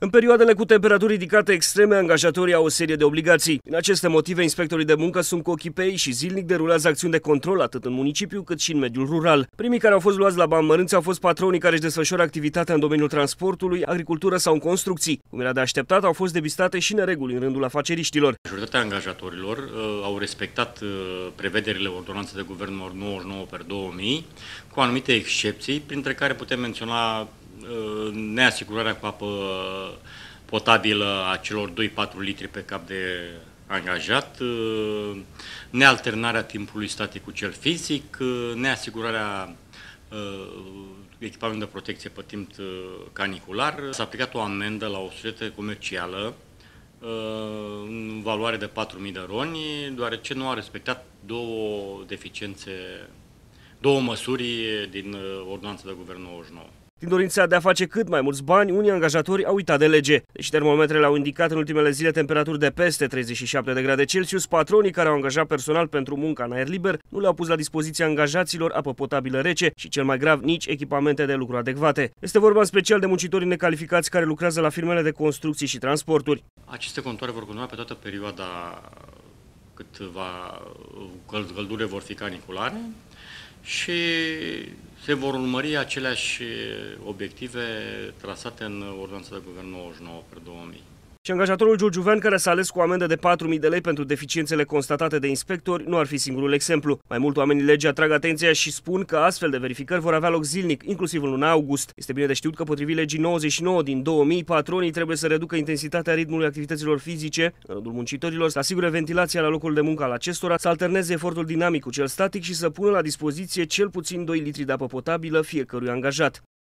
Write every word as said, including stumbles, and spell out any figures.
În perioadele cu temperaturi ridicate extreme, angajatorii au o serie de obligații. Din aceste motive, inspectorii de muncă sunt cu ochii pe ei și zilnic derulează acțiuni de control atât în municipiu cât și în mediul rural. Primii care au fost luați la bani mărânți au fost patronii care își desfășoară activitatea în domeniul transportului, agricultură sau în construcții. Cum era de așteptat, au fost depistate și nereguli în rândul afaceriștilor. Majoritatea angajatorilor uh, au respectat uh, prevederile ordonanței de guvern numărul nouăzeci și nouă pe două mii, cu anumite excepții, printre care putem menționa neasigurarea cu apă potabilă a celor doi patru litri pe cap de angajat, nealternarea timpului static cu cel fizic, neasigurarea echipament de protecție pe timp canicular. S-a aplicat o amendă la o societate comercială în valoare de patru mii de roni, deoarece nu a respectat două deficiențe, două măsuri din ordonanța de guvern nouăzeci și nouă. Din dorința de a face cât mai mulți bani, unii angajatori au uitat de lege. Deși termometrele au indicat în ultimele zile temperaturi de peste treizeci și șapte de grade Celsius, patronii care au angajat personal pentru munca în aer liber nu le-au pus la dispoziția angajaților apă potabilă rece și, cel mai grav, nici echipamente de lucru adecvate. Este vorba în special de muncitorii necalificați care lucrează la firmele de construcții și transporturi. Aceste contoare vor continua pe toată perioada cât va, căldurile vor fi caniculare și se vor urmări aceleași obiective trasate în ordonanța de guvern nouăzeci și nouă pe două mii. Și angajatorul giurgiuvean, care s-a ales cu o amendă de patru mii de lei pentru deficiențele constatate de inspectori, nu ar fi singurul exemplu. Mai mult, oamenii legii atrag atenția și spun că astfel de verificări vor avea loc zilnic, inclusiv în luna august. Este bine de știut că, potrivit legii nouăzeci și nouă din două mii, patronii trebuie să reducă intensitatea ritmului activităților fizice în rândul muncitorilor, să asigure ventilația la locul de muncă al acestora, să alterneze efortul dinamic cu cel static și să pună la dispoziție cel puțin doi litri de apă potabilă fiecărui angajat.